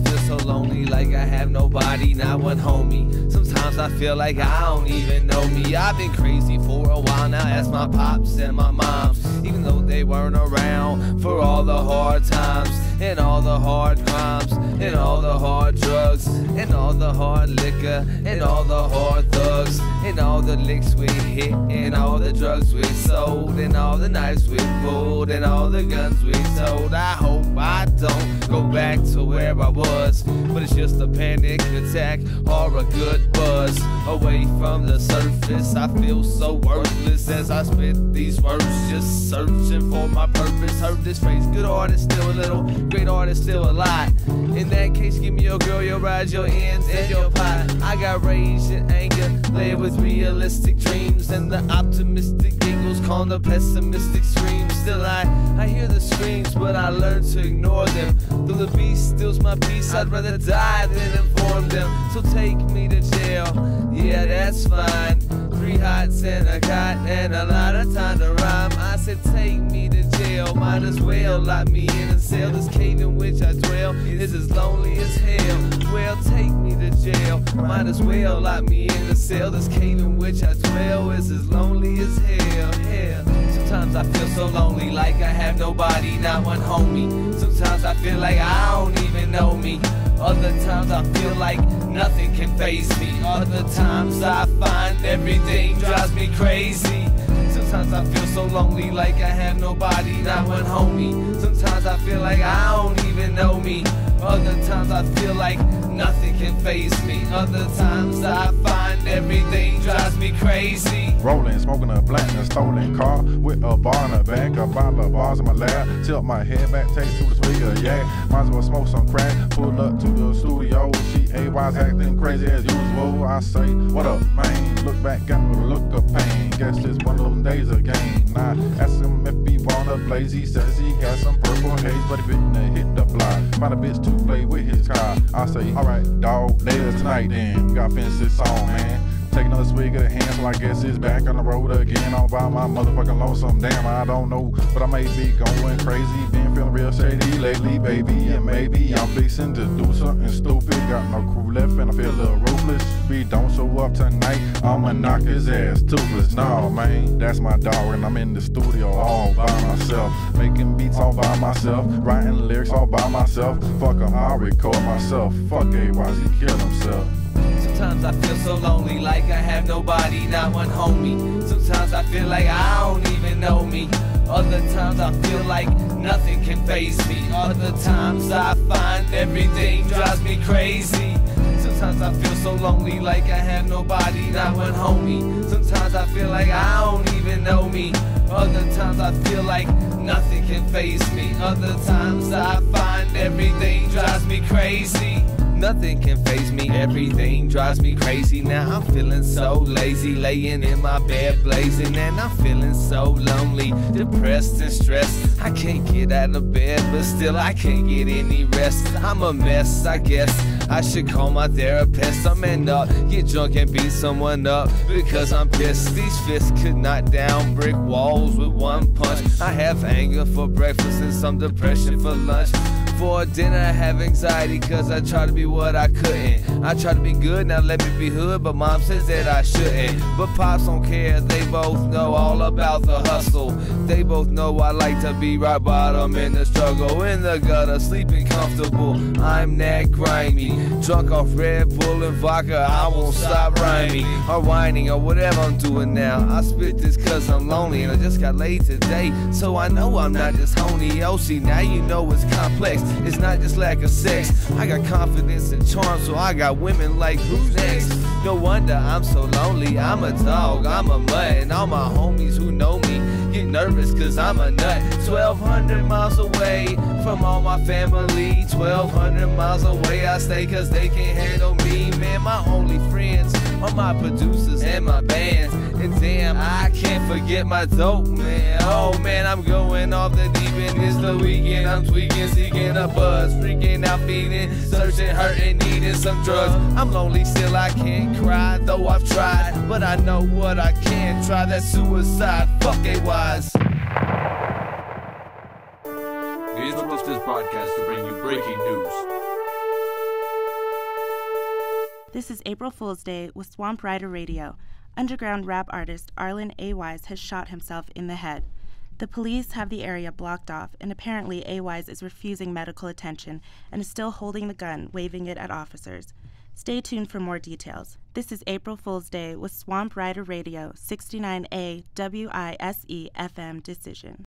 feel so lonely, like I have nobody, not one homie. Sometimes I feel like I don't even know me. I've been crazy for a while now, ask my pops and my moms, even though they weren't around for all the hard times and all the hard crimes and all the hard drugs and all the hard liquor and all the hard thugs and all the licks we hit and all the drugs we sold and all the knives we pulled and all the guns we sold. I hope I don't go back to where I was, but it's just a panic attack or a good buzz away from the surface. I feel so worthless as I spit these words, just searching for my purpose. Heard this phrase, good art is still a little, great art is still a lot. In that case, give me your girl, your ride, your ends, and your pot. I got rage and anger, layered with realistic dreams, and the optimistic giggles calm the pessimistic screams. Still I hear the screams, but I learn to ignore them. Though the beast steals my peace, I'd rather die than inform them. So take me to jail, yeah, that's fine. 3 hots and a cot and a lot of time to rhyme. I said take me to jail, might as well lock me in a cell. This cave in which I dwell is as lonely as hell. Well, take me to jail, might as well lock me in a cell. This cave in which I dwell is as lonely as hell. Yeah. Sometimes I feel so lonely, like I have nobody, not one homie. Sometimes I feel like I don't even know me. Other times I feel like nothing can faze me. Other times I find everything drives me crazy. Sometimes I feel so lonely, like I have nobody, not one homie. Sometimes I feel like I don't even know me. Other times I feel like nothing can faze me. Other times I find everything drives me crazy. Rolling, smoking a blunt in a stolen car with a bar in the back, a bottle of bars in my lap. Tilt my head back, take to the speaker, yeah. Might as well smoke some crack. Pull up to the studio. She AY's acting crazy as usual. I say, what up, man? Look back, got me with a look of pain. Guess it's one of them days again. I ask him if he wanna blaze. He says he has some purple haze, but he finna hit the block. Find a bitch to play with his car. I say, alright, dog, later tonight then. We gotta finish this song, man. Take another swig of the hand, so I guess it's back on the road again. All by my motherfucking lonesome. Damn, I don't know, but I may be going crazy. Been feeling real shady lately, baby. And maybe I'm fixing to do something stupid. Got no crew left and I feel a little ruthless. If he don't show up tonight, I'ma knock his ass toothless. Nah, man, that's my dog, and I'm in the studio all by myself. Making beats all by myself. Writing lyrics all by myself. Fuck him, I'll record myself. Fuck AY's, he killed himself. Sometimes I feel so lonely, like I have nobody, not one homie. Sometimes I feel like I don't even know me. Other times I feel like nothing can faze me. Other times I find everything drives me crazy. Sometimes I feel so lonely, like I have nobody, not one homie. Sometimes I feel like I don't even know me. Other times I feel like nothing can faze me. Other times I find everything drives me crazy. Nothing can faze me, everything drives me crazy. Now I'm feeling so lazy, laying in my bed blazing, and I'm feeling so lonely, depressed and stressed. I can't get out of bed, but still I can't get any rest. I'm a mess, I guess I should call my therapist. I'm end up, get drunk and beat someone up because I'm pissed. These fists could knock down brick walls with one punch. I have anger for breakfast and some depression for lunch. For dinner I have anxiety cause I try to be what I couldn't. I try to be good, now let me be hood, but mom says that I shouldn't. But pops don't care, they both know all about the hustle. They both know I like to be right bottom in the struggle. In the gutter, sleeping comfortable, I'm that grimy. Drunk off Red Bull and vodka, I won't stop rhyming or whining or whatever I'm doing now. I spit this cause I'm lonely and I just got laid today, so I know I'm not just honey. Oh, see, now you know it's complex. It's not just lack of sex. I got confidence and charm, so I got women like who's next? No wonder I'm so lonely. I'm a dog, I'm a mutt, and all my homies who know me get nervous cause I'm a nut. 1,200 miles away from all my family. 1,200 miles away I stay cause they can't handle me. Man, my only friends are my producers and my bands. And damn, I can't forget my dope, man. Oh man, I'm going off the deep end. It's the weekend, I'm tweaking, seeking a buzz, freaking out, feeding, searching, hurting, needing some drugs. I'm lonely still, I can't cry, though I've tried, but I know what I can try. That suicide, fuck AY's. We interrupt this broadcast to bring you breaking news. This is April Fool's Day with Swamp Rider Radio. Underground rap artist Arlen A. Wise has shot himself in the head. The police have the area blocked off, and apparently A. Wise is refusing medical attention and is still holding the gun, waving it at officers. Stay tuned for more details. This is April Fool's Day with Swamp Rider Radio, 69A WISE FM Decision.